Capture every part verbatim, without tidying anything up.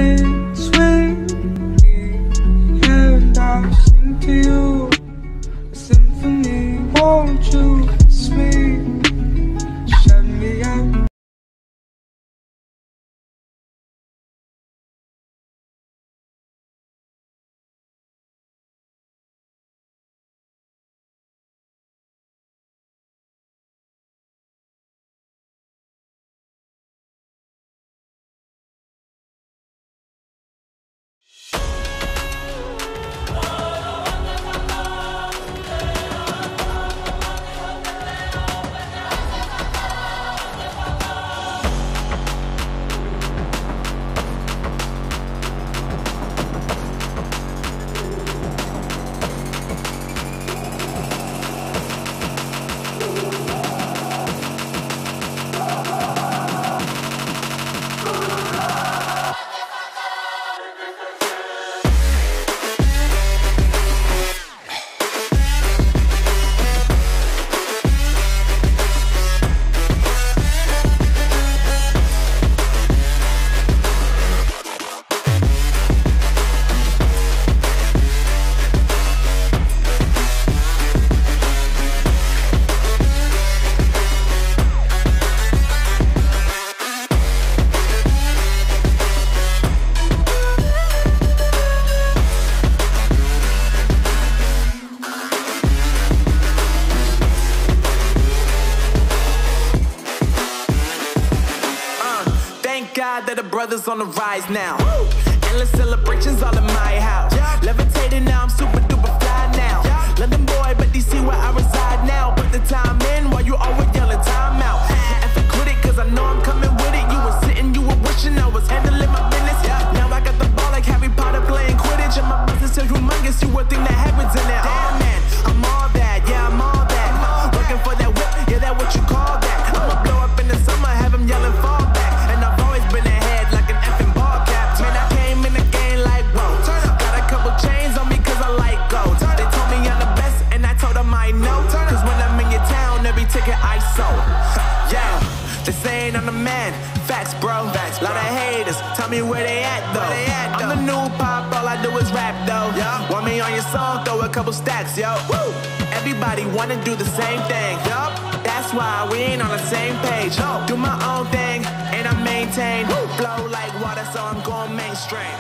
swing, swing, and I'll sing to you a symphony. Won't you kiss me, shut me up? God that the brothers on the rise now. Woo! Endless celebrations all in my house. Yeah. Levitating now, I'm super duper fly now. Yeah. London boy, but D C where I reside now. Put the time in while you always yelling time out. And for quit it, cause I know I'm coming with it. You were sitting, you were wishing I was handling my business. Yeah. Now I got the ball like Harry Potter playing Quidditch. And my business is humongous, you would think that happens in there. Damn man, I'm all that, yeah, I'm all that. Working for that whip, yeah, that what you call that. I'ma blow up in the summer, have him yelling fall back. And I've always been ahead like an effing ball cap. Man, I came in the game like, whoa. Got a couple chains on me cause I like gold. They told me I'm the best and I told them I know. Cause when I'm in your town, every ticket I sold. Yeah, they saying I'm the man. Facts, bro. Facts, lot of haters. Tell me where they at though. They at, I'm the new pop, all I do is rap though. Yeah. Want me on your song, throw a couple stacks, yo. Woo. Everybody wanna do the same thing. Yup. That's why we ain't on the same page. No. Do my own thing and I maintain. Woo. Flow like water, so I'm going mainstream.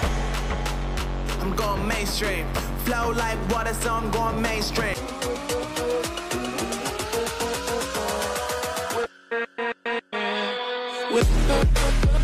I'm going mainstream. Flow like water, so I'm going mainstream. With